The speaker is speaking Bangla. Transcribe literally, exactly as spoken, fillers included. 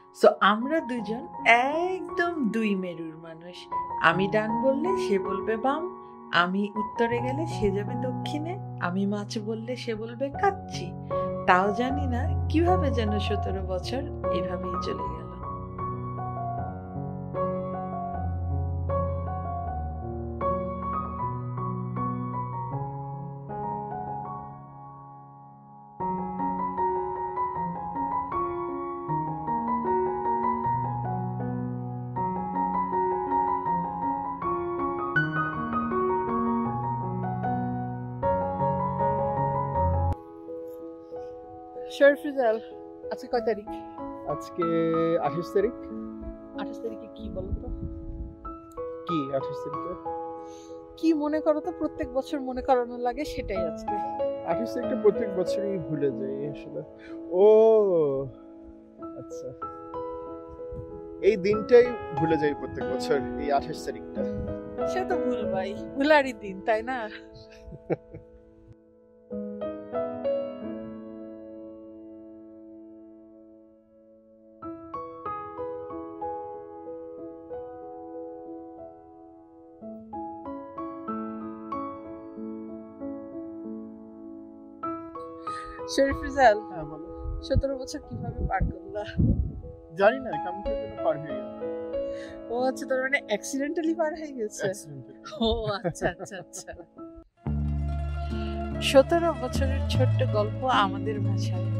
সো আমরা দুজন একদম দুই মেরুর মানুষ। আমি ডান বললে সে বলবে বাম, আমি উত্তরে গেলে সে যাবে দক্ষিণে, আমি মাছ বললে সে বলবে কাচ্চি। তাও জানি না কিভাবে যেন সতেরো বছর এভাবেই চলে গেল। শরীফুজাল, আজকে কয় তারিখ? আজকে আঠাশ তারিখ। আঠাশ তারিখে কি বলো তো? কি আঠাশ তারিখে কি মনে করো তো, প্রত্যেক বছর মনে করানো লাগে সেটাই আজকে। আঠাশ তারিখটা প্রত্যেক বছরই ভুলে যাই আসলে। ও আচ্ছা, এই দিনটাই ভুলে যাই প্রত্যেক বছর, এই আঠাশ তারিখটা। সে তো ভুল ভাই, ভুলারই দিন, তাই না? শরীফুজাল, হ্যাঁ বলো। সতেরো বছর কিভাবে পার করলা? জানি না, কেমন করে যেন পার হয়ে গেল। ও আচ্ছা, তার মানে অ্যাক্সিডেন্টালি পার হয়ে গেছে। Accidentally। ও আচ্ছা আচ্ছা আচ্ছা। সতেরো বছরের ছোট্ট গল্প আমাদের ভাষায়।